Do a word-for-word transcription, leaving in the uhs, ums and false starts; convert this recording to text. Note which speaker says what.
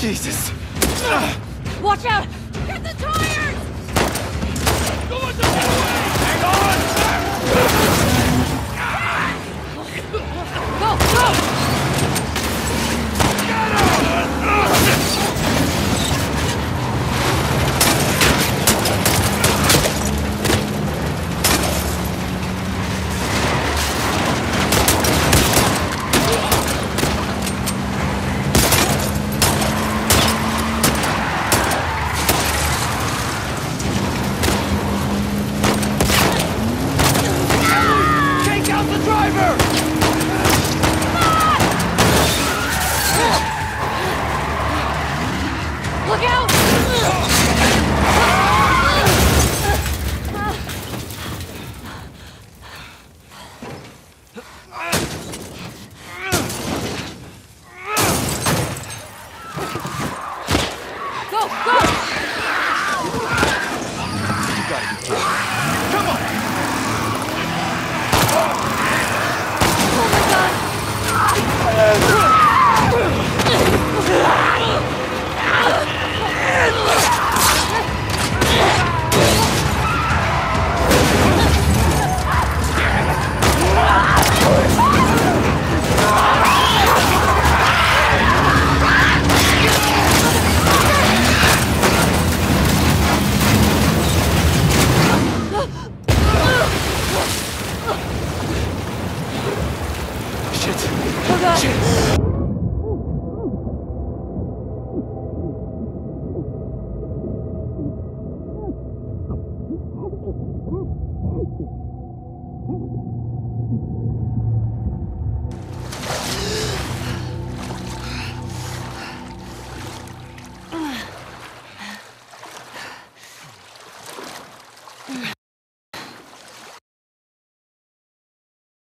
Speaker 1: Jesus!
Speaker 2: Watch out! Hit the tires!
Speaker 3: Go on, don't get away! Hang on!
Speaker 2: Go, go!
Speaker 3: Get him! Take out the driver!
Speaker 2: Look out! Go, go!
Speaker 1: You gotta be kidding. Come on!
Speaker 2: Oh my god!
Speaker 1: Shit!
Speaker 2: Oh god!
Speaker 1: Shit!